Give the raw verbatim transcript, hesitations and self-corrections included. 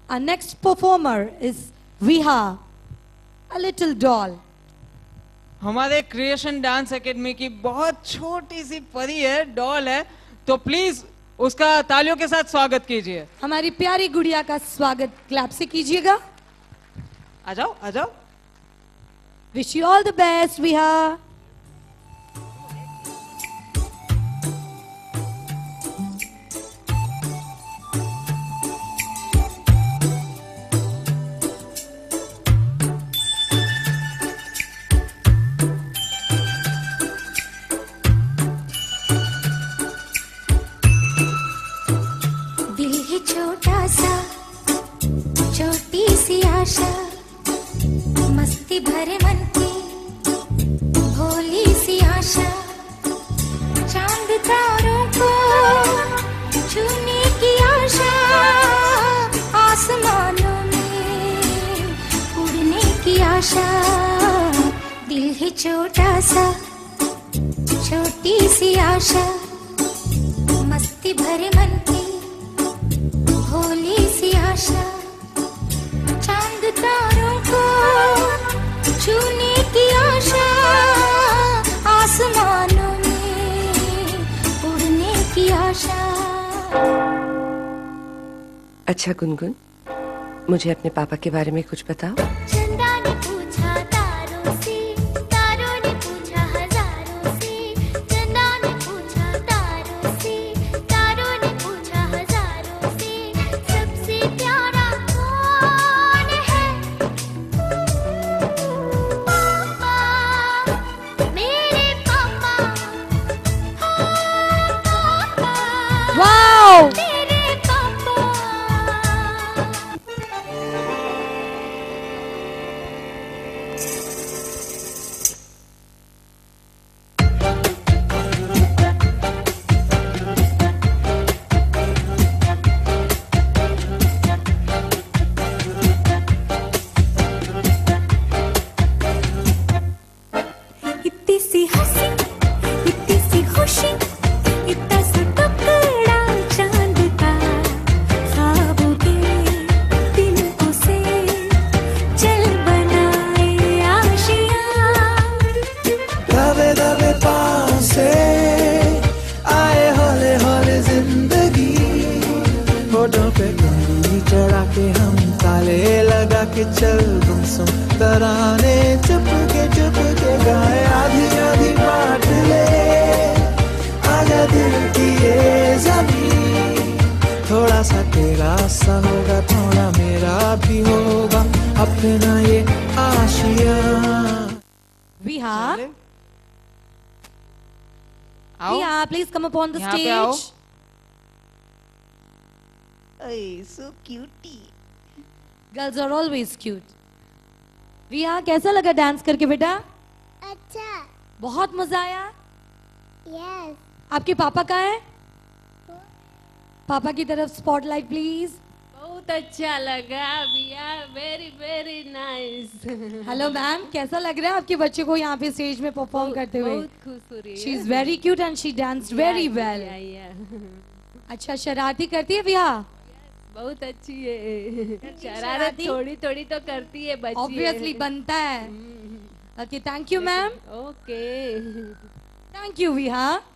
Our next performer is Viha, a little doll. हमारे creation dance academy की बहुत छोटी सी परी है, डॉल है, तो प्लीज उसका तालियों के साथ स्वागत कीजिए। हमारी प्यारी गुड़िया का स्वागत क्लैप से कीजिएगा। आ जाओ, आ जाओ। Wish you all the best, Viha. दिल है छोटा सा, छोटी सी आशा, मस्ती भरे मन की भोली सी आशा, चांद तारों को छूने की आशा, आसमानों में उड़ने की आशा। दिल है छोटा सा, छोटी सी आशा, मस्ती भरे मन की भोली सी आशा, चांद तारों को छूने की आशा, आसमानों में उड़ने की आशा। अच्छा गुनगुन, मुझे अपने पापा के बारे में कुछ बताओ। चंदा ने पूछा तारों से, तारों ने पूछा हजारों से, चंदा ने पूछा तारों से, तारों ने पूछा हजारों से, सबसे प्यारा कौन है? पापा, मेरे पापा, हाँ पापा, Wow! मेरे पापा। इतनी सी हंसी, इतनी सी खुशी, इतना सा टुकड़ा चांद का, ख्वाबों के तिनकों से चल बनाए आशियाँ। दबे दबे पाँव से आए हौले हौले जिंदगी, होठों पे मेहंदी चढ़ा के हम ताले लगा के चल गुमसुम तराने चुपके चुपके गाए, आधी आधी बात ले आजा दिल की ये ज़मीं, थोड़ा सा तेरा सा होगा, थोड़ा मेरा भी होगा, अपना ये आशिया। Viha, चले? आओ। Viha, please come up on the यहाँ पे आओ। stage. Ay, so cutie. Girls are always cute. Viha, कैसा लगा डांस करके बेटा? अच्छा, बहुत मजा आया। यस। आपके पापा कहाँ हैं? पापा की तरफ स्पॉटलाइट प्लीज। बहुत अच्छा लगा भैया, very very nice. Hello ma'am, कैसा लग रहा है आपके बच्चे को यहाँ पे स्टेज में परफॉर्म करते हुए? बहुत खुश हो रही है। She is very cute and she danced very well. अच्छा, शरारती करती है विहा? बहुत अच्छी है। शरारत थोड़ी थोड़ी तो करती है बच्ची। ऑब्वियसली बनता है। Okay, thank you ma'am. Okay, thank you विहा।